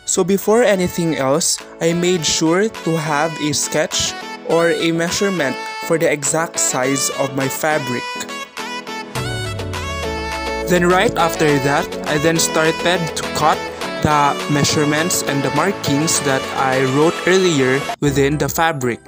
So before anything else, I made sure to have a sketch or a measurement for the exact size of my fabric. Then right after that, I then started to cut the measurements and the markings that I wrote earlier within the fabric.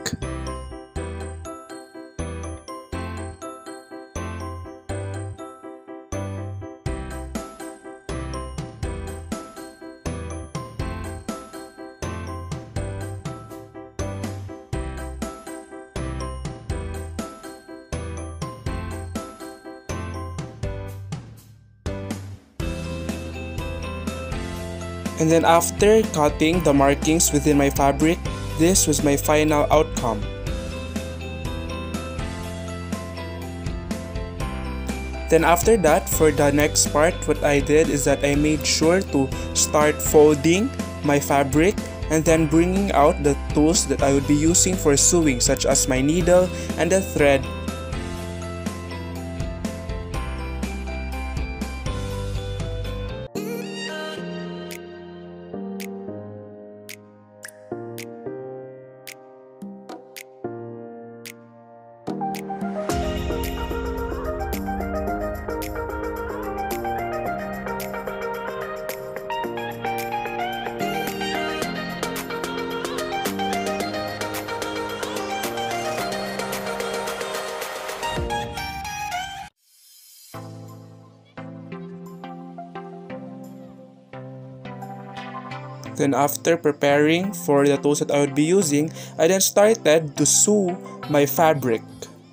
And then after cutting the markings within my fabric, this was my final outcome. Then after that, for the next part, what I did is that I made sure to start folding my fabric and then bringing out the tools that I would be using for sewing, such as my needle and the thread. Then after preparing for the tools that I would be using, I then started to sew my fabric.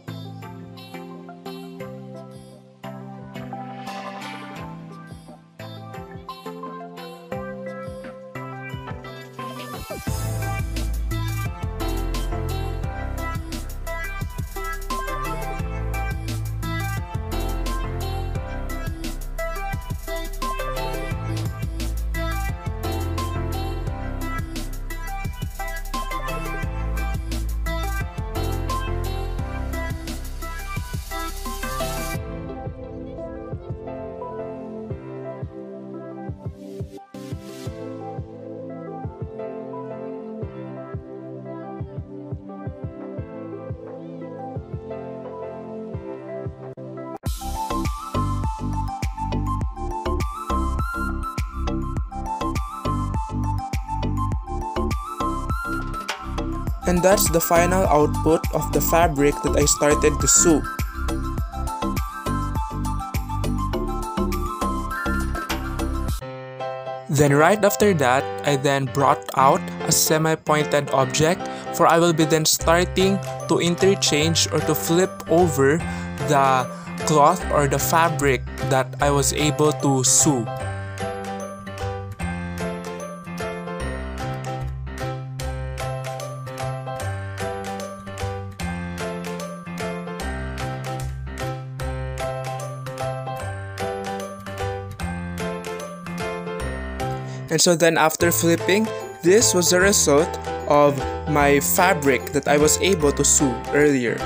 And that's the final output of the fabric that I started to sew. Then right after that, I then brought out a semi-pointed object, for I will be then starting to interchange or to flip over the cloth or the fabric that I was able to sew. And so then after flipping, this was the result of my fabric that I was able to sew earlier.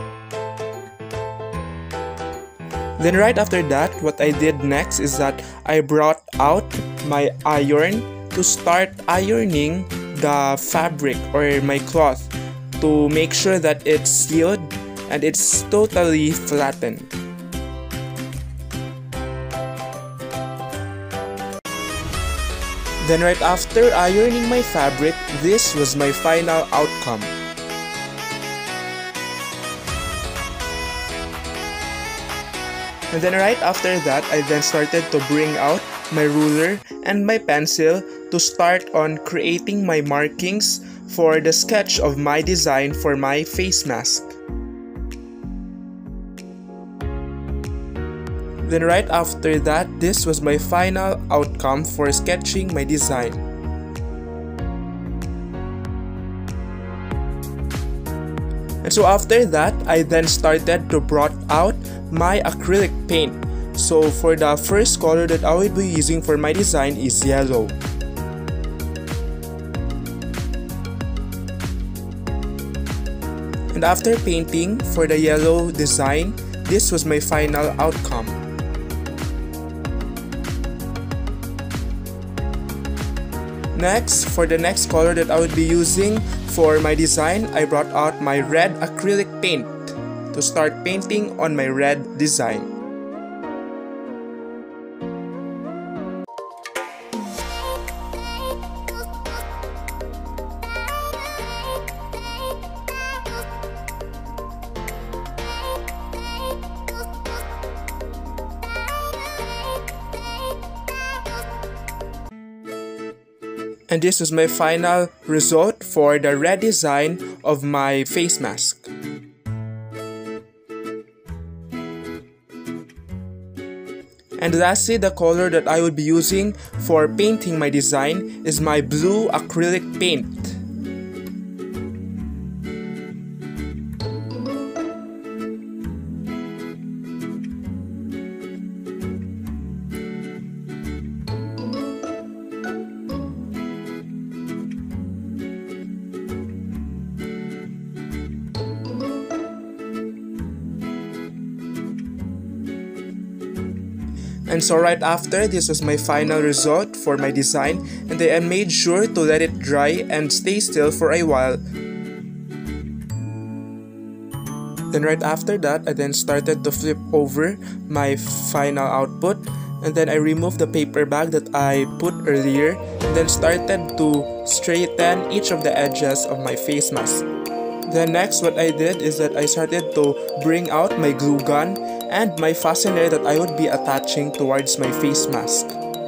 Then right after that, what I did next is that I brought out my iron to start ironing the fabric or my cloth to make sure that it's sealed and it's totally flattened. Then right after ironing my fabric, this was my final outcome. And then right after that, I then started to bring out my ruler and my pencil to start on creating my markings for the sketch of my design for my face mask. Then right after that, this was my final outcome for sketching my design. And so after that, I then started to brought out my acrylic paint. So for the first color that I will be using for my design is yellow. And after painting for the yellow design, this was my final outcome. Next, for the next color that I would be using for my design, I brought out my red acrylic paint to start painting on my red design. And this is my final result for the red design of my face mask. And lastly, the color that I would be using for painting my design is my blue acrylic paint. And so right after, this was my final result for my design, and I made sure to let it dry and stay still for a while. Then right after that, I then started to flip over my final output, and then I removed the paper bag that I put earlier, and then started to straighten each of the edges of my face mask. Then next, what I did is that I started to bring out my glue gun and my fastener that I would be attaching towards my face mask.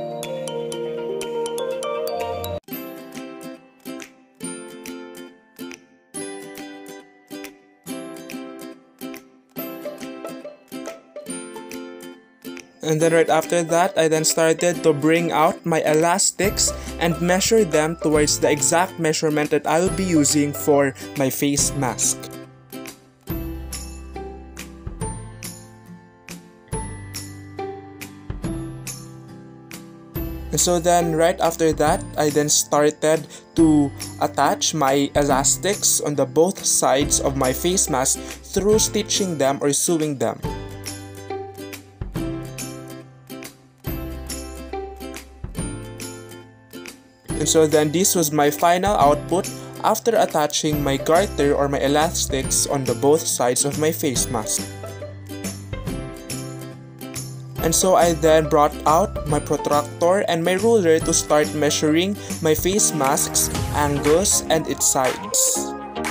And then right after that, I then started to bring out my elastics and measure them towards the exact measurement that I will be using for my face mask. And so then right after that, I then started to attach my elastics on the both sides of my face mask through stitching them or sewing them. And so then this was my final output after attaching my garter or my elastics on the both sides of my face mask. And so I then brought out my protractor and my ruler to start measuring my face mask's angles and its sides.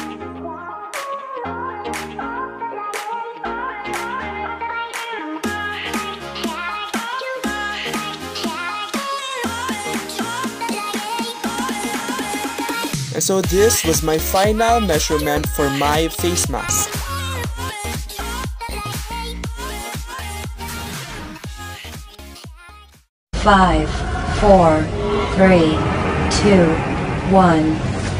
And so this was my final measurement for my face mask. Five, 4, 3, 2, 1.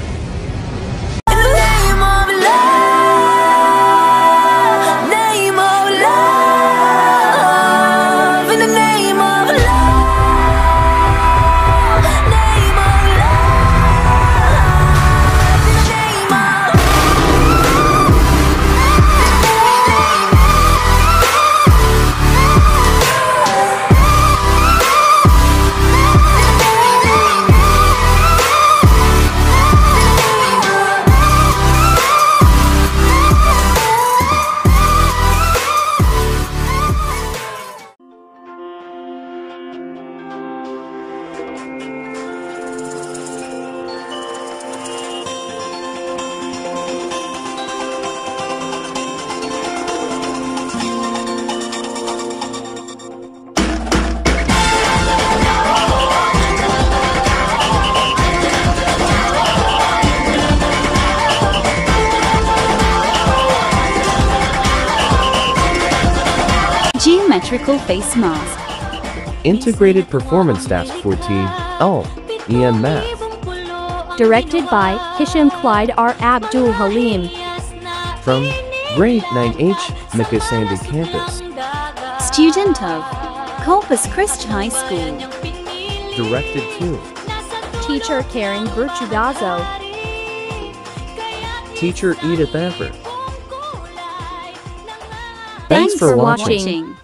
Geometrical face mask. Integrated Performance Task 14, EM Math. Directed by Hisham Clyde R. Abdul Halim. From Grade 9H, Makasandi Campus. Student of Corpus Christi High School. Directed to Teacher Karen Virtudazzo. Teacher Edith Everett. Thanks for watching.